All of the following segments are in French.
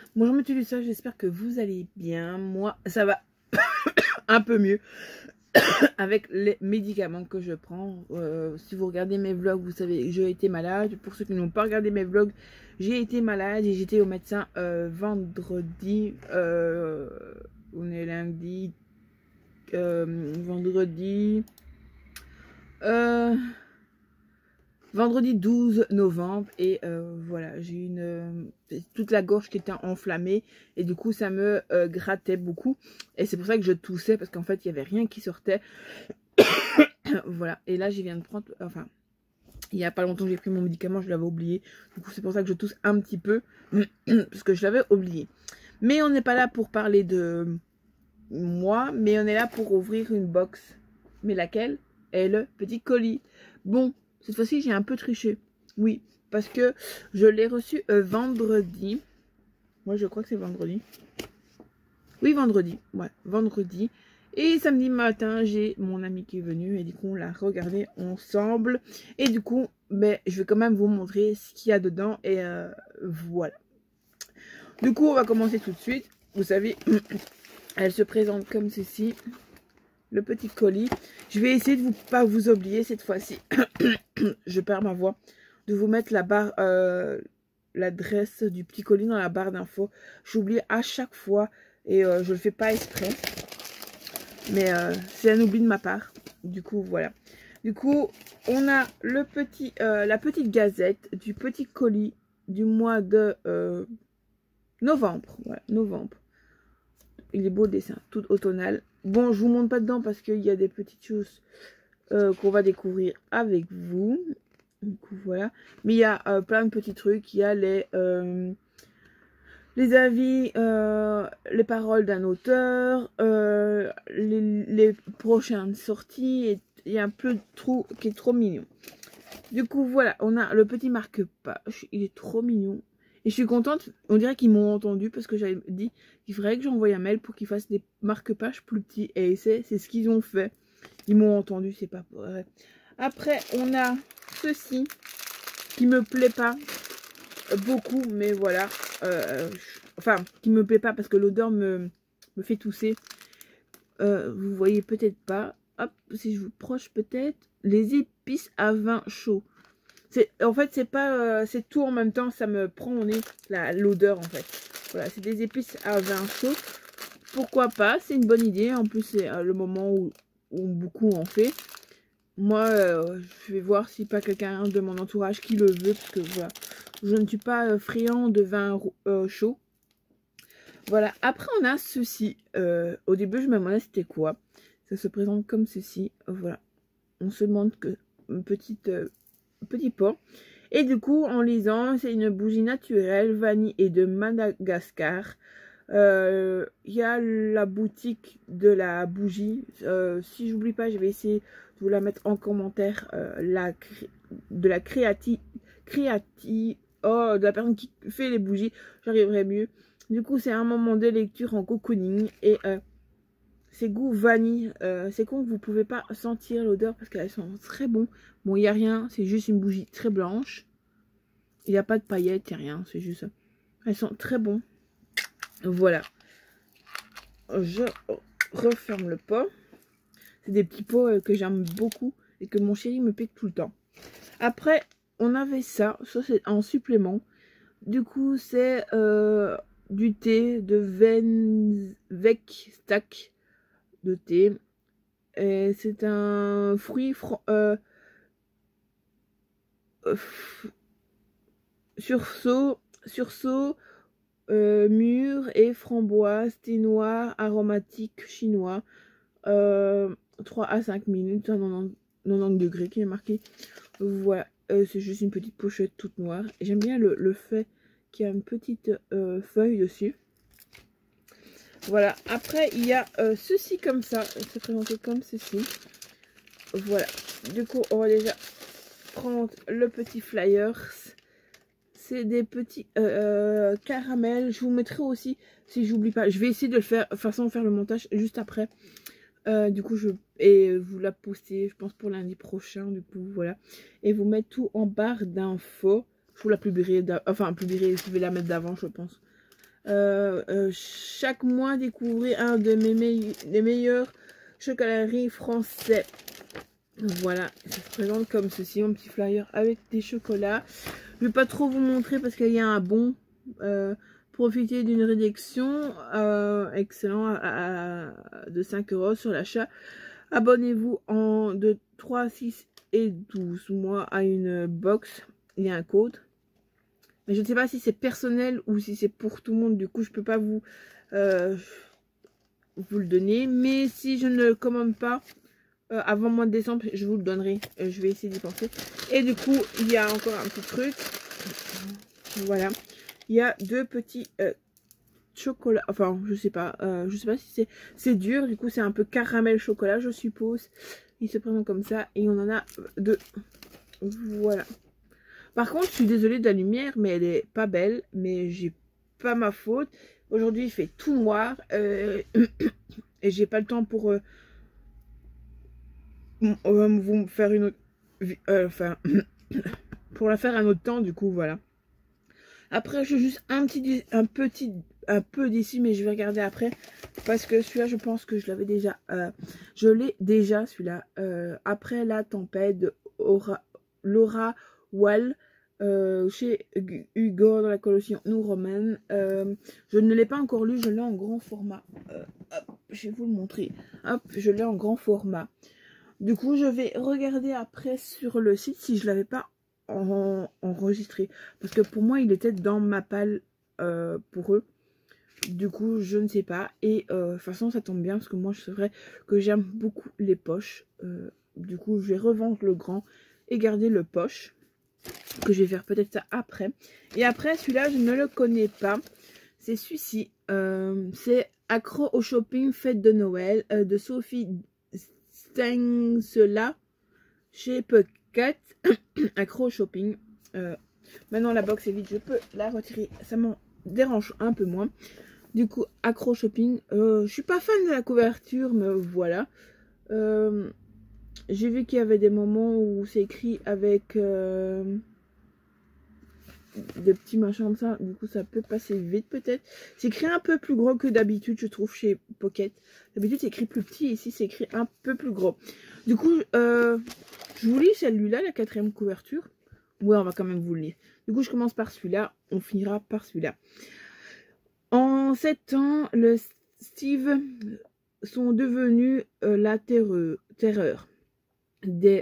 Bonjour mes Tulissa, j'espère que vous allez bien. Moi, ça va un peu mieux avec les médicaments que je prends. Si vous regardez mes vlogs, vous savez que j'ai été malade. Pour ceux qui n'ont pas regardé mes vlogs, j'ai été malade et j'étais au médecin vendredi. On est lundi. Vendredi. Vendredi 12 novembre et voilà, j'ai une toute la gorge qui était enflammée et du coup ça me grattait beaucoup et c'est pour ça que je toussais parce qu'en fait il y avait rien qui sortait. Voilà, et là je viens de prendre, enfin il y a pas longtemps que j'ai pris mon médicament, je l'avais oublié, du coup c'est pour ça que je tousse un petit peu parce que je l'avais oublié. Mais on n'est pas là pour parler de moi, mais on est là pour ouvrir une box. Mais laquelle est le petit colis. Bon, cette fois-ci, j'ai un peu triché. Oui, parce que je l'ai reçu vendredi. Moi, je crois que c'est vendredi. Oui, vendredi. Ouais, vendredi. Et samedi matin, j'ai mon ami qui est venu. Et du coup, on l'a regardé ensemble. Et du coup, ben, je vais quand même vous montrer ce qu'il y a dedans. Et voilà. Du coup, on va commencer tout de suite. Vous savez, elle se présente comme ceci. Le petit colis. Je vais essayer de pas vous oublier cette fois-ci. Je perds ma voix. De vous mettre la barre, l'adresse du petit colis dans la barre d'infos. J'oublie à chaque fois et je le fais pas exprès. Mais c'est un oubli de ma part. Du coup, voilà. Du coup, on a le petit, la petite gazette du petit colis du mois de novembre. Voilà, novembre. Il est beau le dessin, tout automnal. Bon, je vous montre pas dedans parce qu'il y a des petites choses qu'on va découvrir avec vous. Du coup, voilà. Mais il y a plein de petits trucs. Il y a les avis, les paroles d'un auteur, les prochaines sorties. Et il y a un peu de trou qui est trop mignon. Du coup, voilà. On a le petit marque-page. Il est trop mignon. Et je suis contente, on dirait qu'ils m'ont entendu parce que j'avais dit qu'il faudrait que j'envoie un mail pour qu'ils fassent des marque-pages plus petits. Et c'est ce qu'ils ont fait. Ils m'ont entendu, c'est pas vrai. Après, on a ceci qui me plaît pas beaucoup, mais voilà. Enfin, qui me plaît pas parce que l'odeur me fait tousser. Vous voyez peut-être pas. Hop, si je vous proche peut-être. Les épices à vin chaud. En fait, c'est pas, c'est tout en même temps, ça me prend au nez, l'odeur en fait. Voilà, c'est des épices à vin chaud. Pourquoi pas, c'est une bonne idée. En plus, c'est le moment où beaucoup en fait. Moi, je vais voir si pas quelqu'un de mon entourage qui le veut, parce que voilà, je ne suis pas friand de vin chaud. Voilà, après on a ceci. Au début, je me demandais c'était quoi. Ça se présente comme ceci. Voilà, on se demande que une petit pot. Et du coup, en lisant, c'est une bougie naturelle, vanille et de Madagascar. Il y a la boutique de la bougie. Si j'oublie pas, je vais essayer de vous la mettre en commentaire. De la de la personne qui fait les bougies. J'arriverai mieux. Du coup, c'est un moment de lecture en cocooning. Et c'est goût vanille. C'est con que vous pouvez pas sentir l'odeur parce qu'elles sont très bon. Bon, il n'y a rien. C'est juste une bougie très blanche. Il n'y a pas de paillettes, il n'y a rien. C'est juste ça. Elles sont très bons. Voilà. Je referme le pot. C'est des petits pots que j'aime beaucoup et que mon chéri me pique tout le temps. Après, on avait ça. Ça, c'est en supplément. Du coup, c'est du thé de Vecstack de thé. C'est un fruit sursaut mûr et framboise, thé noir aromatique chinois. 3 à 5 minutes à 90 degrés qui est marqué. Voilà, c'est juste une petite pochette toute noire. J'aime bien le fait qu'il y a une petite feuille dessus. Voilà, après il y a ceci comme ça, c'est présenté comme ceci. Voilà, du coup on va déjà prendre le petit flyers. C'est des petits caramels. Je vous mettrai aussi, si j'oublie pas, je vais essayer de le faire, faire le montage juste après. Du coup, vous la poster, je pense, pour lundi prochain. Du coup, voilà. Et vous mettre tout en barre d'infos. Je vous la publierai, enfin, je vais la mettre d'avant, je pense. Chaque mois, découvrez un de des meilleurs chocolateries français. Voilà, ça se présente comme ceci, mon petit flyer avec des chocolats. Je vais pas trop vous montrer parce qu'il y a un bon. Profitez d'une réduction excellent de 5 € sur l'achat. Abonnez-vous de 3, 6 et 12 mois à une box. Il y a un code. Mais je ne sais pas si c'est personnel ou si c'est pour tout le monde. Du coup, je peux pas vous le donner. Mais si je ne commande pas avant le mois de décembre, je vous le donnerai. Je vais essayer d'y penser. Et du coup, il y a encore un petit truc. Voilà. Il y a deux petits chocolats. Enfin, je sais pas si c'est dur. Du coup, c'est un peu caramel chocolat, je suppose. Il se présente comme ça. Et on en a deux. Voilà. Par contre, je suis désolée de la lumière, mais elle est pas belle. Mais j'ai pas ma faute. Aujourd'hui, il fait tout noir. Et j'ai pas le temps pour vous faire une autre... enfin, pour la faire un autre temps, du coup, voilà. Après, je juste un peu d'ici, mais je vais regarder après. Parce que celui-là, je pense que je l'avais déjà. Je l'ai déjà, celui-là. Après la tempête de Laura Wall. Chez Hugo dans la collection Nous Romaine. Je ne l'ai pas encore lu, je l'ai en grand format. Hop, je vais vous le montrer. Hop, je l'ai en grand format. Du coup, je vais regarder après sur le site si je l'avais pas enregistré. Parce que pour moi, il était dans ma palle pour eux. Du coup, je ne sais pas. Et de toute façon, ça tombe bien parce que moi, c'est vrai que j'aime beaucoup les poches. Du coup, je vais revendre le grand et garder le poche. Que je vais faire peut-être ça après. Et après, celui-là, je ne le connais pas. C'est celui-ci. C'est Accro au shopping fête de Noël de Sophie Stengsela chez Pocket. Accro au shopping. Maintenant, la box est vide. Je peux la retirer. Ça m'en dérange un peu moins. Du coup, Accro au shopping. Je suis pas fan de la couverture, mais voilà. J'ai vu qu'il y avait des moments où c'est écrit avec des petits machins comme ça. Du coup, ça peut passer vite peut-être. C'est écrit un peu plus gros que d'habitude, je trouve, chez Pocket. D'habitude, c'est écrit plus petit. Ici, c'est écrit un peu plus gros. Du coup, je vous lis celui-là, la 4e couverture. Ouais, on va quand même vous le lire. Du coup, je commence par celui-là. On finira par celui-là. En 7 ans, le Steve sont devenus la terreur des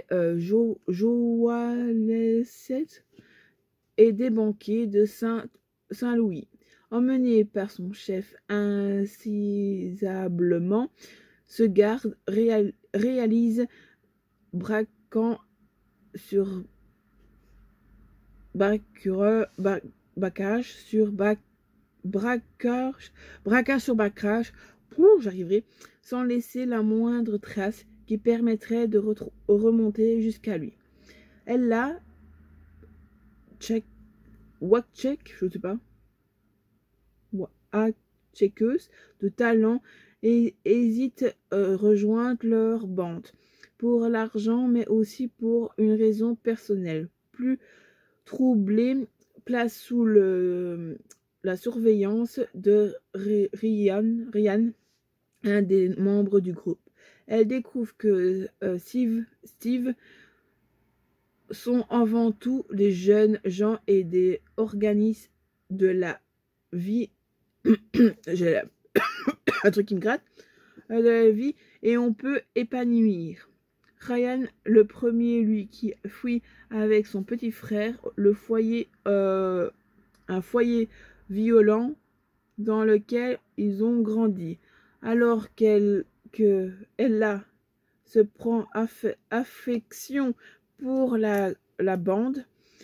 Joalessettes et des banquiers de Saint-Louis. Emmené par son chef incisablement, ce garde réalise braquage sur braquage, j'arriverai, sans laisser la moindre trace qui permettrait de remonter jusqu'à lui. Elle l'a check, je sais pas, checkeuse de talent et hésite rejoindre leur bande pour l'argent, mais aussi pour une raison personnelle. Plus troublée, place sous la surveillance de Ryan, un des membres du groupe. Elle découvre que Steve sont avant tout des jeunes gens et des organismes de la vie. J'ai un truc qui me gratte. De la vie, et on peut épanouir. Ryan, le premier, lui, qui fuit avec son petit frère, le foyer, un foyer violent dans lequel ils ont grandi. Alors qu'elle se prend affection pour la bande,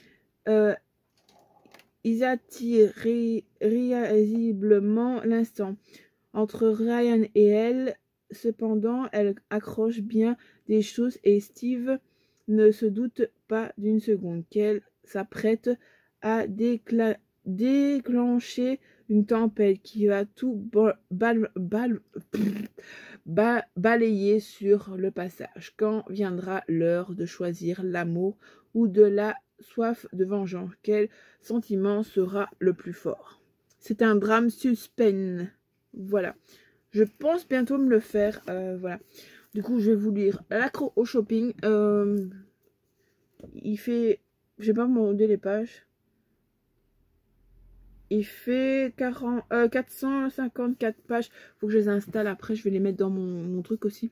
ils attirent irrésistiblement l'instant. Entre Ryan et elle, cependant, elle accroche bien des choses et Steve ne se doute pas d'une seconde qu'elle s'apprête à déclencher une tempête qui va tout balayer sur le passage. Quand viendra l'heure de choisir l'amour ou de la soif de vengeance, quel sentiment sera le plus fort? C'est un drame suspense. Voilà. Je pense bientôt me le faire. Voilà. Du coup, je vais vous lire L'accro au shopping. Il fait... Je vais pas me demander les pages. Il fait 454 pages. Faut que je les installe. Après, je vais les mettre dans mon truc aussi.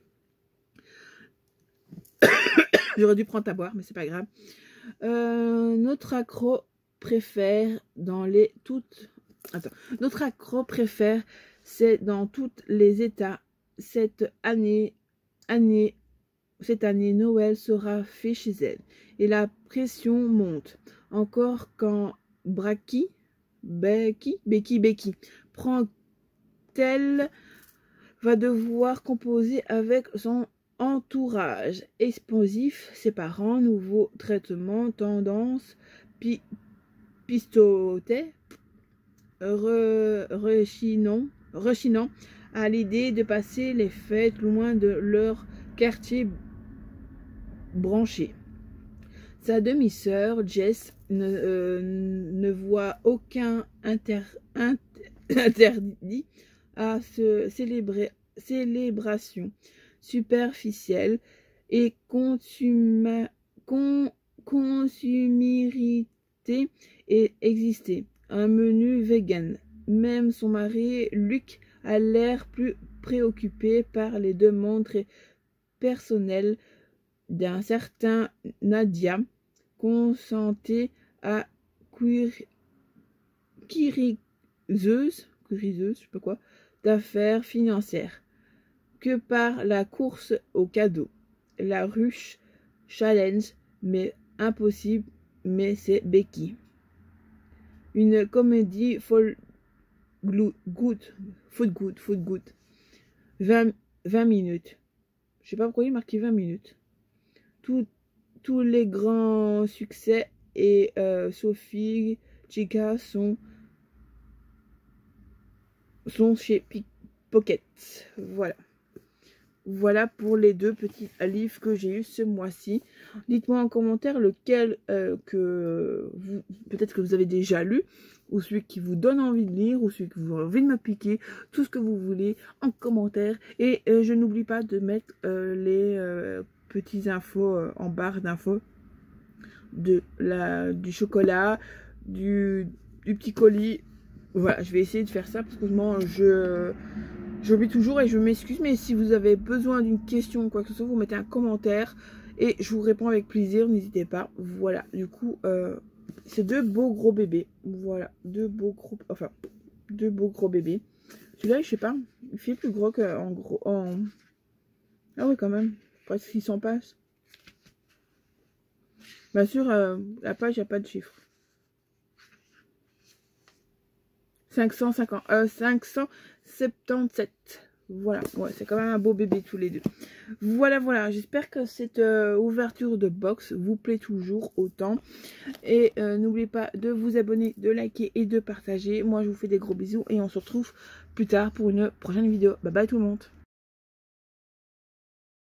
J'aurais dû prendre à boire, mais c'est pas grave. Notre accro préfère dans les toutes... Attends. Notre accro préfère, c'est dans tous les états. Cette année, Noël sera fait chez elle. Et la pression monte. Encore quand Becky prend-elle va devoir composer avec son entourage explosif, ses parents, nouveau traitement, tendance, pistolet, rechinant à l'idée de passer les fêtes loin de leur quartier branché. Sa demi-sœur, Jess, ne voit aucun interdit à ce célébration superficielle et consumirité et exister. Un menu vegan. Même son mari, Luc, a l'air plus préoccupé par les demandes très personnelles d'un certain Nadia, consentée à cuiriseuse, je sais pas quoi, d'affaires financières, que par la course au cadeau. La ruche challenge, mais impossible, mais c'est Becky. Une comédie food good. 20 minutes. Je sais pas pourquoi il marqué 20 minutes. Tous les grands succès et Sophie Chica sont chez Pocket. Voilà. Voilà pour les deux petits livres que j'ai eu ce mois-ci. Dites-moi en commentaire lequel peut-être que vous avez déjà lu, ou celui qui vous donne envie de lire, ou celui que vous avez envie de me piquer, tout ce que vous voulez en commentaire. Et je n'oublie pas de mettre les petites infos en barre d'infos du chocolat, du petit colis. Voilà, je vais essayer de faire ça parce que j'oublie toujours et je m'excuse, mais si vous avez besoin d'une question ou quoi que ce soit, vous mettez un commentaire et je vous réponds avec plaisir, n'hésitez pas. Voilà, du coup, c'est deux beaux gros bébés. Voilà, deux beaux gros bébés. Celui-là, je sais pas, il fait plus gros qu'en gros. Ah oui, quand même, presque 600 pages. Bien sûr, la page, il n'y a pas de chiffre. 577. Voilà, ouais, c'est quand même un beau bébé tous les deux. Voilà, j'espère que cette ouverture de box vous plaît toujours autant. Et n'oubliez pas de vous abonner, de liker et de partager. Moi, je vous fais des gros bisous et on se retrouve plus tard pour une prochaine vidéo. Bye bye tout le monde.